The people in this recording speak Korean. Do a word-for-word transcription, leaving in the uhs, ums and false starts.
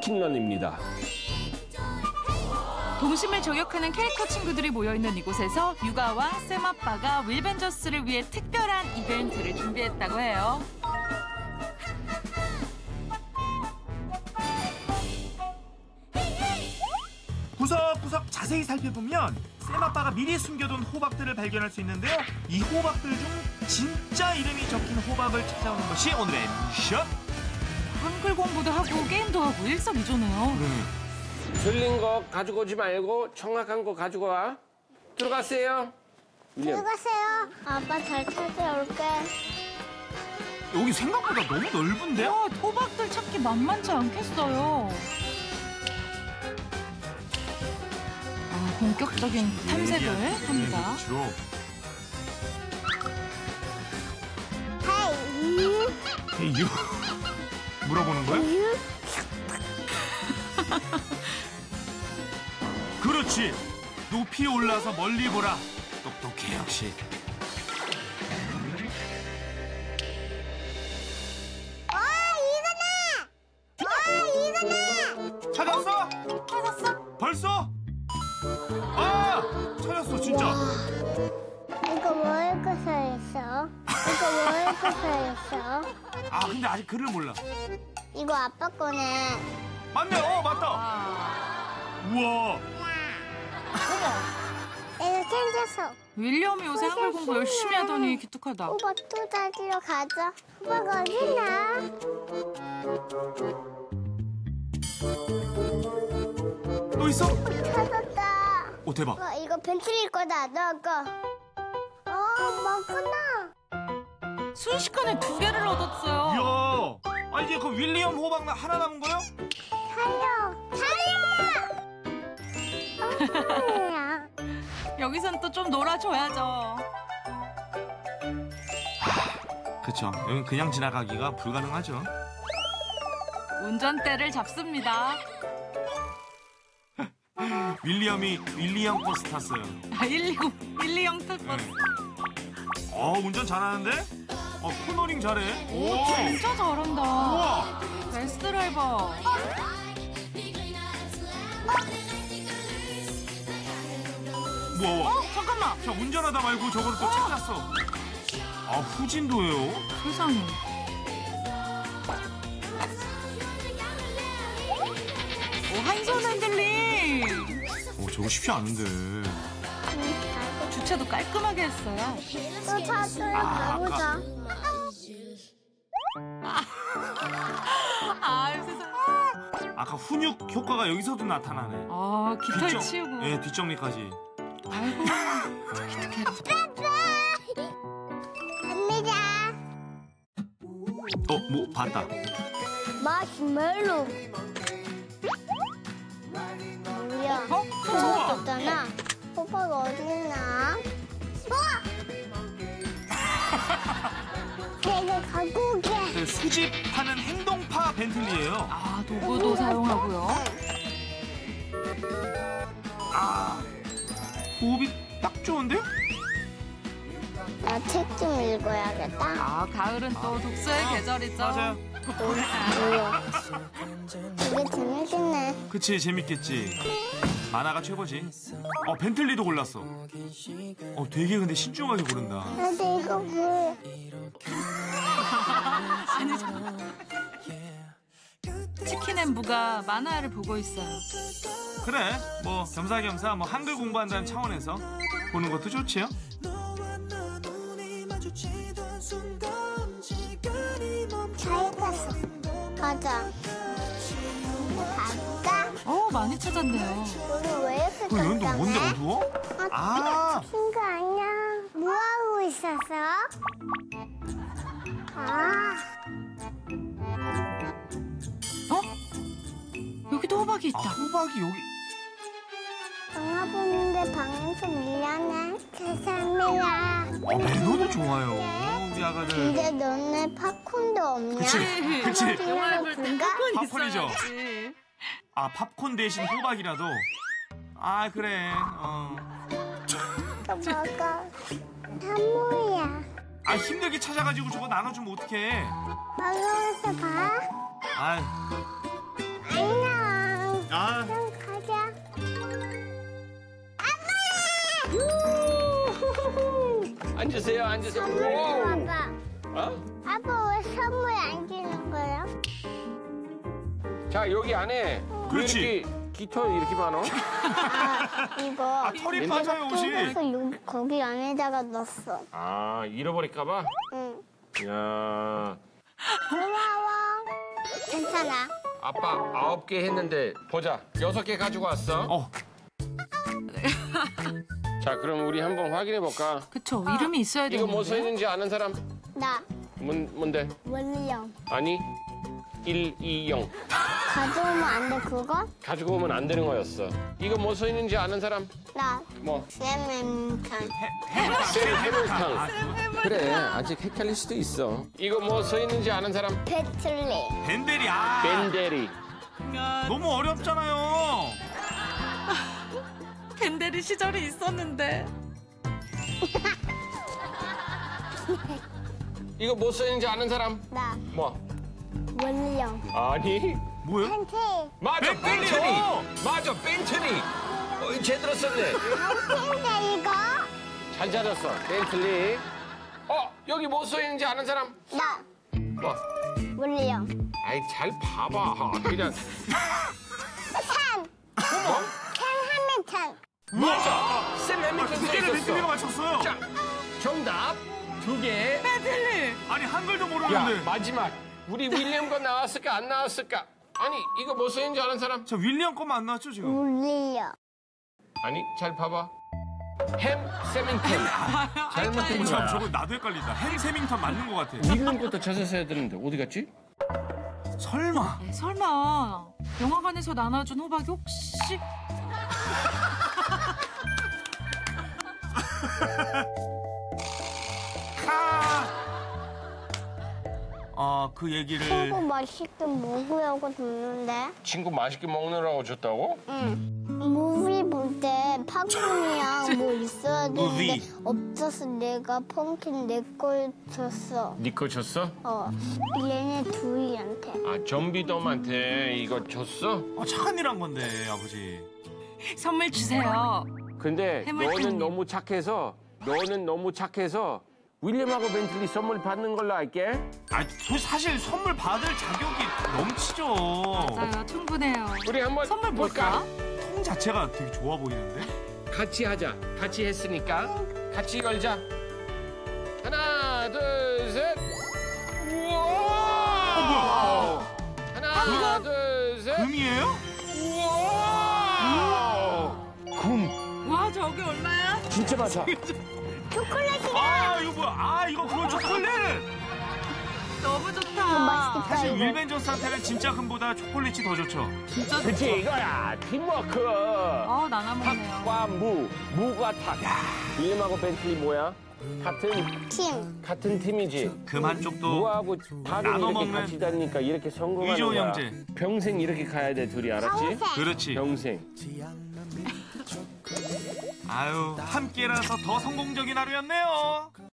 치킨런입니다. 동심을 저격하는 캐릭터 친구들이 모여있는 이곳에서 육아와 쌤 아빠가 윌벤저스를 위해 특별한 이벤트를 준비했다고 해요. 구석구석 자세히 살펴보면 쌤 아빠가 미리 숨겨둔 호박들을 발견할 수 있는데요. 이 호박들 중 진짜 이름이 적힌 호박을 찾아오는 것이 오늘의 미션. 한글 공부도 하고 게임도 하고 일석이조네요. 그러네. 틀린 거 가지고 오지 말고 정확한 거 가지고 와. 들어가세요. 들어가세요. 아빠 잘 찾아올게. 여기 생각보다 너무 넓은데요? 와, 호박들 찾기 만만치 않겠어요. 아, 본격적인 탐색을 합니다. 그렇죠. 헤이. 헤이유? 물어보는 거야? 그렇지. 높이 올라서 멀리 보라. 똑똑해 역시. 와, 이거다! 와, 이거다! 찾았어? 찾았어? 벌써? 아! 찾았어 진짜. 와, 이거 뭐 읽고 서 있어? 이거 뭐 읽고 서 있어? 아 근데 아직 글을 몰라. 이거 아빠 거네. 맞네. 어 맞다. 아, 우와. 이거 챙겼어. 윌리엄이 요새 한글 공부 열심히 하더니 기특하다. 호박 또 찾으러 가자. 호박 어딨나? 또 있어? 찾았다. 오 대박. 와, 이거 벤틀리 거다. 너 거. 어, 먹구나. 순식간에 두 개를 얻었어요. 이야. 아 이제 그 윌리엄 호박 하나 남은 거요? 살려. 살려! 야. 여기선 또 좀 놀아줘야죠. 그쵸. 여기 그냥 지나가기가 불가능하죠. 운전대를 잡습니다. 윌리엄이 윌리엄 버스 탔어요. 아, 일이공, 일이영 특버스. 어 운전 잘하는데? 어 코너링 잘해. 오, 진짜 잘한다. 우와. 베스트 드라이버. 우와. 어, 잠깐만. 자 운전하다 말고 저거를 또 찾았어. 아 후진도예요? 세상에. 오, 한 손 흔들림. 어 저거 쉽지 않은데. 주차도 깔끔하게 했어요. 또 찾으러 가보자. 아, 세상에. 아까 훈육 효과가 여기서도 나타나네. 아, 깃털 뒷정- 치우고. 예 뒷정리까지. 아이고, 기특해. 갑니다. 어뭐 봤다. 마시멜로. 뭐야? 어? 호박 없잖아. 호박 어딨나? 우와! 내가 갖고 올게. 그 수집하는 행동파 벤틀리예요. 아, 도구도 사용하고요. 아 호흡이 딱 좋은데? 나 책 좀 읽어야겠다. 아, 가을은 또 독서의 계절이죠. 맞아요. 뭐야? 이게 재밌겠네. 그치 재밌겠지. 만화가 최고지. 어 벤틀리도 골랐어. 어 되게 근데 신중하게 고른다. 나도 이거 뭐? 아니, 치킨 앤부가 만화를 보고 있어요. 그래 뭐 겸사겸사 뭐 한글 공부한다는 차원에서 보는 것도 좋지요. 잘 봤어. 가자. 갈까? 어, 많이 찾았네요. 우리 왜 이렇게 그 여긴 또 뭔데 깜깜해? 어두워? 아 친구 안녕. 뭐 하고 있었어? 아, 어? 여기도 호박이 아, 있다. 호박이 여기. 영화 보는데 방에서 미안해. 죄송합니다. 어, 매너도 좋아요 우리 아가들. 근데 너네 팝콘도 없냐? 그치 그치. 영화를 볼 때 팝콘 팝콘이죠? 있어야지. 아 팝콘 대신 호박이라도. 아 그래. 어. 또 먹어. 선물이야. 아 힘들게 찾아가지고 저거 나눠주면 어떡해. 먹어서 봐. 아 안녕. 앉으세요, 앉으세요. 선물 오! 줘봐. 어? 아빠 왜 선물 안 주는 거야? 자, 여기 안에 왜 그렇지. 이렇게 깃털 이렇게 많아? 아, 이거 털이 빠져요, 옷이. 뜯어서 여기 거기 안에다가 넣었어. 아, 잃어버릴까봐? 응. 야, 고마워. 괜찮아. 아빠 아홉 개 했는데 보자. 여섯 개 가지고 왔어. 어. 자, 그럼 우리 한번 확인해 볼까? 그쵸, 이름이 있어야 이거 되는데. 뭐 써 있는지 아는 사람? 나 뭔, 뭔데? 원령. 아니, 일, 이, 영. 가져오면 안 돼 그거? 가지고 오면 안 되는 거였어. 이거 뭐 써 있는지 아는 사람? 나 뭐? 쌤엠칸. 쌤 해물탕. 아, 그거. 그래, 아직 헷갈릴 수도 있어. 이거 뭐 써 있는지 아는 사람? 배틀리. 벤델이 아. 벤데리. 너무 어렵잖아요. 벤데리 시절이 있었는데. 이거 뭐 써 있는지 아는 사람? 나 뭐? 원령. 아니. 뭐요? 팬티. 맞아, 벤틀리! 벤트리. 맞아, 벤트리. 어, 제대로 썼네. 팬티 이거? 잘 찾았어, 벤틀리. 어, 여기 뭐 써 있는지 아는 사람? 나 뭐? 원령. 아이, 잘 봐봐. 그냥. 산. 뭐? 산 하메탄. 맞아. 샘 해밀턴 두 써 개를 벤델리가 있었어. 맞췄어요. 자, 정답 두 개. 벤틀리. 아니 한글도 야, 모르는데. 마지막. 우리 윌리엄 거 나왔을까 안 나왔을까? 아니, 이거 뭐 써 있는지 아는 사람? 저 윌리엄 거만 안 나왔죠 지금? 원령. 아니, 잘 봐봐. 햄 세밍턴. 잘못된 어, 참 거야. 저거 나도 헷갈린다. 햄 세밍턴 맞는 것 같아. 윌리엄부터 찾았어야 되는데 어디 갔지? 설마. 네, 설마 영화관에서 나눠준 호박이 혹시 아, 그 얘기를. 친구 맛있게 먹으려고 줬는데. 친구 맛있게 먹느라고 줬다고? 응. 무비 볼 때 팝콘이랑 뭐 있어야 되는데 무비. 없어서 내가 펑킨 내 걸 줬어. 네 거 줬어? 어. 얘네 둘이한테. 아, 좀비돔한테 이거 줬어? 아, 착한 일 한 건데 아버지. 선물 주세요. 근데 해물탕님. 너는 너무 착해서 너는 너무 착해서 윌리엄하고 벤틀리 선물 받는 걸로 할게. 아, 저 사실 선물 받을 자격이 넘치죠. 맞아요, 충분해요. 우리 한번 선물 뭘까? 통 자체가 되게 좋아 보이는데. 같이 하자. 같이 했으니까 같이 걸자. 하나, 둘, 셋. 우와! 하나, 둘, 셋. 금이에요? 우와! 금. 와, 저게 얼마야? 진짜 많다. 초콜릿이다. 아, 이거 뭐야? 아, 이거 그거 초콜릿. 너무 이거 좋다. 맛있겠다. 사실 이거. 윌벤저스한테는 진짜 금보다 초콜릿이 더 좋죠. 진짜 그치, 좋죠. 이거야. 팀워크. 아, 나눠 먹네요. 탁과 무. 무가 탁. 윌리엄하고 벤틀리 뭐야? 같은, 팀. 같은 팀이지. 금 한쪽도 무하고 닭은 나눠 이렇게 먹는 같이 다니니까 이렇게 성공하는 의좋은 거야. 형제. 평생 이렇게 가야 돼, 둘이. 알았지? 평생. 그렇지. 평생. 아유, 함께라서 더 성공적인 하루였네요.